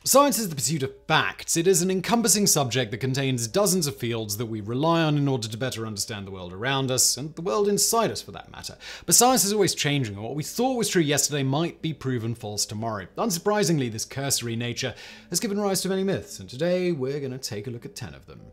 Science is the pursuit of facts. It is an encompassing subject that contains dozens of fields that we rely on in order to better understand the world around us, and the world inside us for that matter. But science is always changing, and what we thought was true yesterday might be proven false tomorrow. Unsurprisingly, this cursory nature has given rise to many myths, and today we're going to take a look at 10 of them.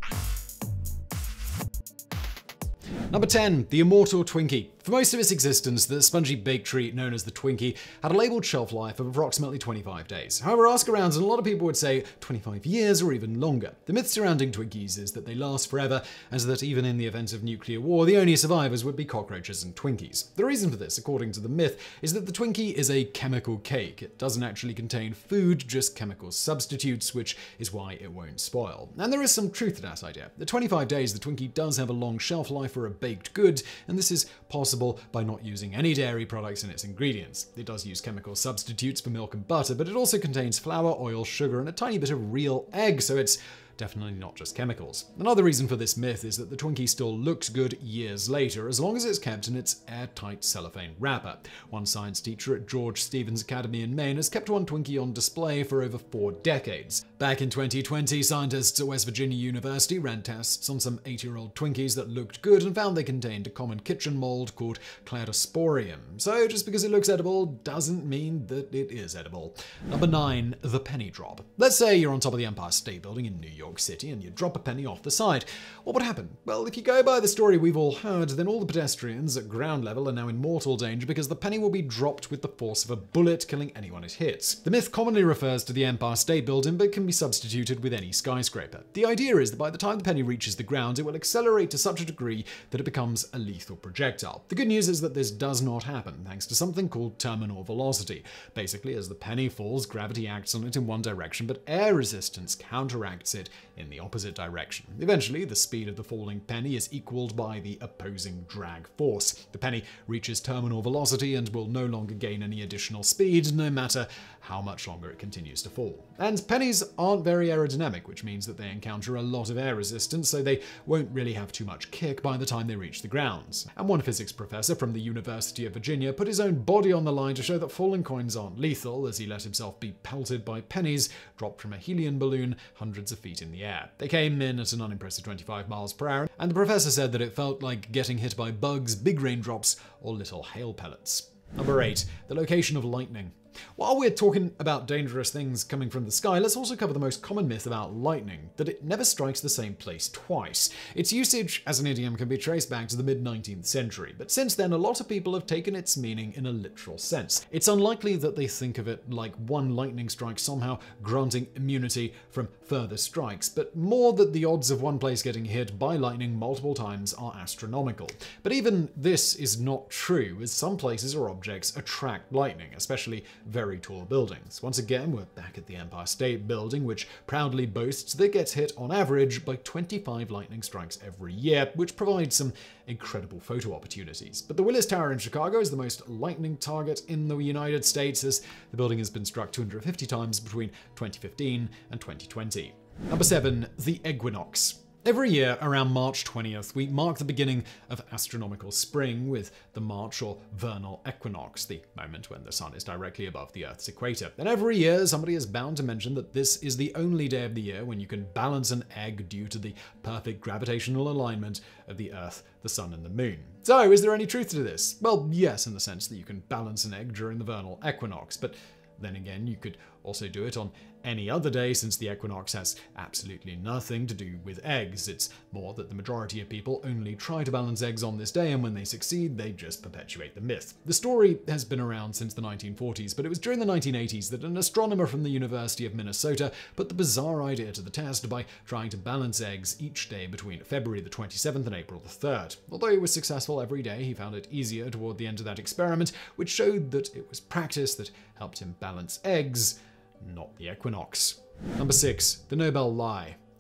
Number 10. The immortal Twinkie. For most of its existence, the spongy baked treat known as the Twinkie had a labelled shelf life of approximately 25 days. However, ask around and a lot of people would say 25 years or even longer. The myth surrounding Twinkies is that they last forever, and that even in the event of nuclear war, the only survivors would be cockroaches and Twinkies. The reason for this, according to the myth, is that the Twinkie is a chemical cake. It doesn't actually contain food, just chemical substitutes, which is why it won't spoil. And there is some truth to that idea. At 25 days, the Twinkie does have a long shelf life for a baked good, and this is possible by not using any dairy products in its ingredients. It does use chemical substitutes for milk and butter, but it also contains flour, oil, sugar, and a tiny bit of real egg, so it's definitely not just chemicals. Another reason for this myth is that the Twinkie still looks good years later, as long as it's kept in its airtight cellophane wrapper. One science teacher at George Stevens Academy in Maine has kept one Twinkie on display for over 4 decades. Back in 2020, scientists at West Virginia University ran tests on some 8-year-old Twinkies that looked good and found they contained a common kitchen mold called Cladosporium. So just because it looks edible doesn't mean that it is edible. Number 9. The penny drop. Let's say you're on top of the Empire State Building in New York City and you drop a penny off the side. What would happen? Well, if you go by the story we've all heard, then all the pedestrians at ground level are now in mortal danger because the penny will be dropped with the force of a bullet, killing anyone it hits. The myth commonly refers to the Empire State Building, but can be substituted with any skyscraper. The idea is that by the time the penny reaches the ground, it will accelerate to such a degree that it becomes a lethal projectile. The good news is that this does not happen, thanks to something called terminal velocity. Basically, as the penny falls, gravity acts on it in one direction, but air resistance counteracts it in the opposite direction. Eventually, the speed of the falling penny is equaled by the opposing drag force. The penny reaches terminal velocity and will no longer gain any additional speed, no matter how much longer it continues to fall. And pennies aren't very aerodynamic, which means that they encounter a lot of air resistance, so they won't really have too much kick by the time they reach the ground. And one physics professor from the University of Virginia put his own body on the line to show that falling coins aren't lethal, as he let himself be pelted by pennies dropped from a helium balloon hundreds of feet in the air. They came in at an unimpressive 25 miles per hour, and the professor said that it felt like getting hit by bugs, big raindrops, or little hail pellets. Number 8. The location of lightning. While we're talking about dangerous things coming from the sky, let's also cover the most common myth about lightning, that it never strikes the same place twice. Its usage as an idiom can be traced back to the mid-19th century, but since then a lot of people have taken its meaning in a literal sense. It's unlikely that they think of it like one lightning strike somehow granting immunity from further strikes, but more that the odds of one place getting hit by lightning multiple times are astronomical. But even this is not true, as some places or objects attract lightning, especially very tall buildings. Once again, we're back at the Empire State Building, which proudly boasts that it gets hit on average by 25 lightning strikes every year, which provides some incredible photo opportunities. But the Willis Tower in Chicago is the most lightning target in the United States, as the building has been struck 250 times between 2015 and 2020. Number 7. The equinox. Every year, around March 20th, we mark the beginning of astronomical spring with the March or vernal equinox, the moment when the sun is directly above the Earth's equator. And every year, somebody is bound to mention that this is the only day of the year when you can balance an egg due to the perfect gravitational alignment of the Earth, the sun, and the moon. So, is there any truth to this? Well, yes, in the sense that you can balance an egg during the vernal equinox, but then again, you could also do it on any other day, since the equinox has absolutely nothing to do with eggs. It's more that the majority of people only try to balance eggs on this day, and when they succeed, they just perpetuate the myth. The story has been around since the 1940s, but it was during the 1980s that an astronomer from the University of Minnesota put the bizarre idea to the test by trying to balance eggs each day between February the 27th and April the 3rd. Although he was successful every day, he found it easier toward the end of that experiment, which showed that it was practice that helped him balance eggs, not the equinox. Number 6. The Nobel lie.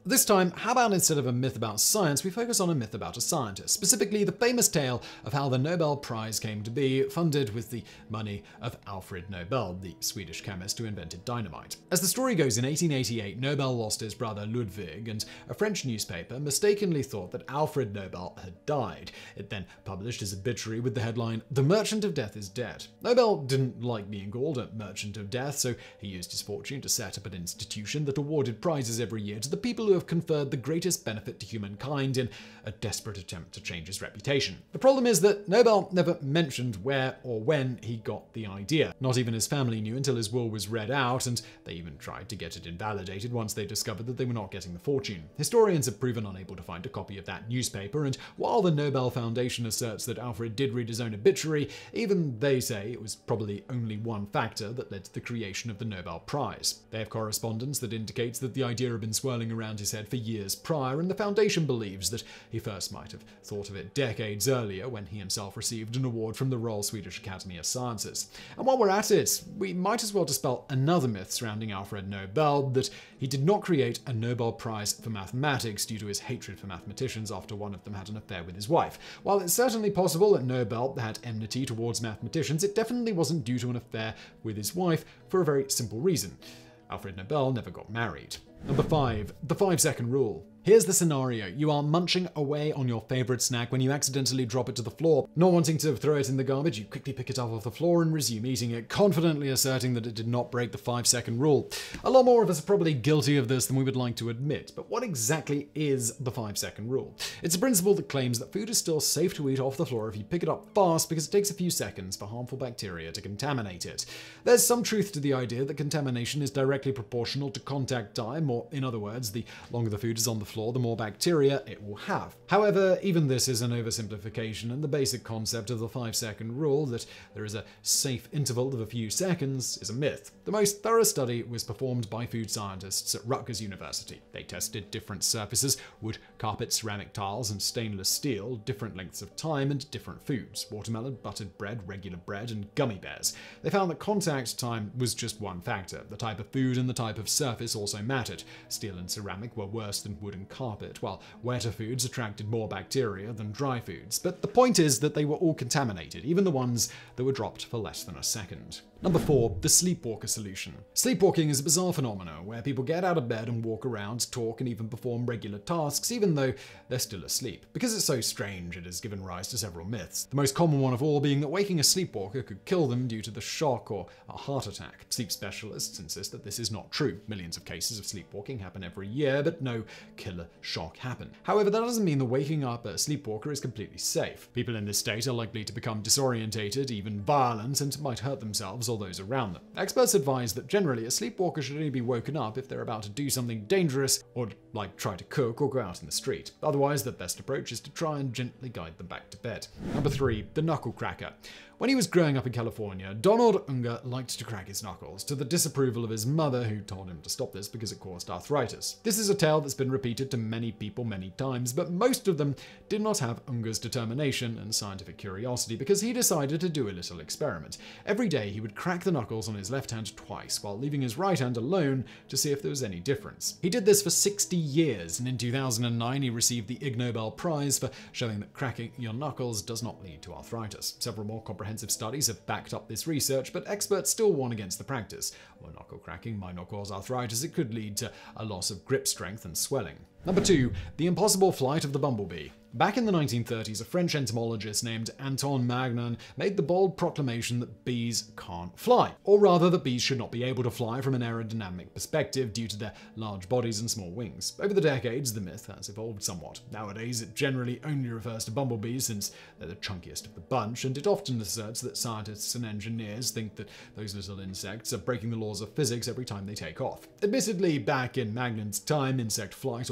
This time, how about instead of a myth about science, we focus on a myth about a scientist, specifically the famous tale of how the Nobel Prize came to be, funded with the money of Alfred Nobel, the Swedish chemist who invented dynamite. As the story goes, in 1888, Nobel lost his brother Ludwig, and a French newspaper mistakenly thought that Alfred Nobel had died. It then published his obituary with the headline, "The Merchant of Death is dead." Nobel didn't like being called a Merchant of Death, so he used his fortune to set up an institution that awarded prizes every year to the people who have conferred the greatest benefit to humankind in a desperate attempt to change his reputation. The problem is that Nobel never mentioned where or when he got the idea. Not even his family knew until his will was read out, and they even tried to get it invalidated once they discovered that they were not getting the fortune. Historians have proven unable to find a copy of that newspaper, and while the Nobel Foundation asserts that Alfred did read his own obituary, even they say it was probably only one factor that led to the creation of the Nobel Prize. They have correspondence that indicates that the idea had been swirling around his head for years prior, and the Foundation believes that he first might have thought of it decades earlier when he himself received an award from the Royal Swedish Academy of Sciences. And while we're at it, we might as well dispel another myth surrounding Alfred Nobel, that he did not create a Nobel Prize for mathematics due to his hatred for mathematicians after one of them had an affair with his wife. While it's certainly possible that Nobel had enmity towards mathematicians, it definitely wasn't due to an affair with his wife for a very simple reason. Alfred Nobel never got married. Number 5. The 5-second rule. Here's the scenario. You are munching away on your favorite snack when you accidentally drop it to the floor. Not wanting to throw it in the garbage, you quickly pick it up off the floor and resume eating it, confidently asserting that it did not break the 5-second rule. A lot more of us are probably guilty of this than we would like to admit, but what exactly is the 5-second rule? It's a principle that claims that food is still safe to eat off the floor if you pick it up fast because it takes a few seconds for harmful bacteria to contaminate it. There's some truth to the idea that contamination is directly proportional to contact time, or in other words, the longer the food is on the floor, the more bacteria it will have. However, even this is an oversimplification, and the basic concept of the 5-second rule, that there is a safe interval of a few seconds, is a myth. The most thorough study was performed by food scientists at Rutgers University. They tested different surfaces, wood, carpet, ceramic tiles, and stainless steel, different lengths of time, and different foods: watermelon, buttered bread, regular bread, and gummy bears. They found that contact time was just one factor. The type of food and the type of surface also mattered. Steel and ceramic were worse than wood and carpet, while wetter foods attracted more bacteria than dry foods. But the point is that they were all contaminated, even the ones that were dropped for less than a second. Number 4. The sleepwalker solution. Sleepwalking is a bizarre phenomenon where people get out of bed and walk around, talk, and even perform regular tasks even though they're still asleep. Because it's so strange, it has given rise to several myths. The most common one of all being that waking a sleepwalker could kill them due to the shock or a heart attack. Sleep specialists insist that this is not true. Millions of cases of sleepwalking happen every year, but no killer shock happened. However, that doesn't mean that waking up a sleepwalker is completely safe. People in this state are likely to become disorientated, even violent, and might hurt themselves or those around them. Experts advise that generally a sleepwalker should only be woken up if they're about to do something dangerous, or like try to cook or go out in the street. Otherwise, the best approach is to try and gently guide them back to bed. Number 3. The knuckle cracker. When he was growing up in California, Donald Unger liked to crack his knuckles, to the disapproval of his mother, who told him to stop this because it caused arthritis. This is a tale that's been repeated to many people many times, but most of them did not have Unger's determination and scientific curiosity, because he decided to do a little experiment. Every day he would crack the knuckles on his left hand twice, while leaving his right hand alone to see if there was any difference. He did this for 60 years, and in 2009 he received the Ig Nobel Prize for showing that cracking your knuckles does not lead to arthritis. Several more comprehensive studies have backed up this research, but experts still warn against the practice. While knuckle cracking might not cause arthritis, it could lead to a loss of grip strength and swelling. Number 2. The impossible flight of the bumblebee. Back in the 1930s, a French entomologist named Anton Magnan made the bold proclamation that bees can't fly. Or rather, that bees should not be able to fly from an aerodynamic perspective due to their large bodies and small wings. Over the decades, the myth has evolved somewhat. Nowadays, it generally only refers to bumblebees since they're the chunkiest of the bunch, and it often asserts that scientists and engineers think that those little insects are breaking the laws of physics every time they take off. Admittedly, back in Magnan's time, insect flight, or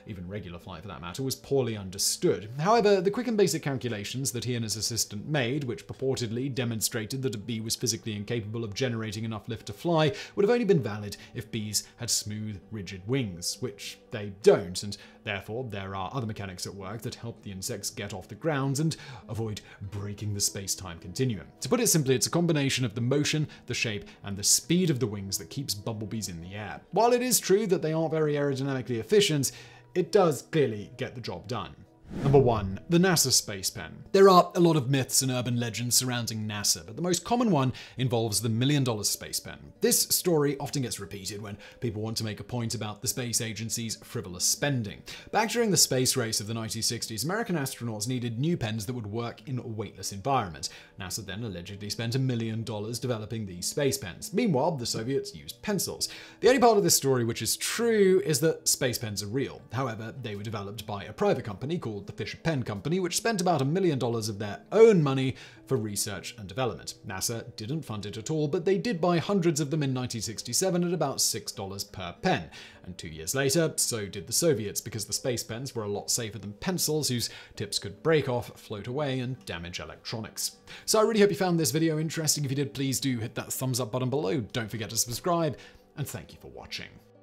even regular flight for that matter, was poorly understood. However, the quick and basic calculations that he and his assistant made, which purportedly demonstrated that a bee was physically incapable of generating enough lift to fly, would have only been valid if bees had smooth, rigid wings, which they don't, and therefore there are other mechanics at work that help the insects get off the ground and avoid breaking the space-time continuum. To put it simply, it's a combination of the motion, the shape, and the speed of the wings that keeps bumblebees in the air. While it is true that they aren't very aerodynamically efficient, it does clearly get the job done. Number 1. The NASA Space Pen. There are a lot of myths and urban legends surrounding NASA, but the most common one involves the $1 million space pen. This story often gets repeated when people want to make a point about the space agency's frivolous spending. Back during the space race of the 1960s, American astronauts needed new pens that would work in a weightless environment. NASA then allegedly spent $1 million developing these space pens. Meanwhile, the Soviets used pencils. The only part of this story which is true is that space pens are real. However, they were developed by a private company called the Fisher Pen Company, which spent about $1 million of their own money for research and development. NASA didn't fund it at all, but they did buy hundreds of them in 1967 at about $6 per pen. And 2 years later, so did the Soviets, because the space pens were a lot safer than pencils, whose tips could break off, float away, and damage electronics. So I really hope you found this video interesting. If you did, please do hit that thumbs up button below. Don't forget to subscribe, and thank you for watching.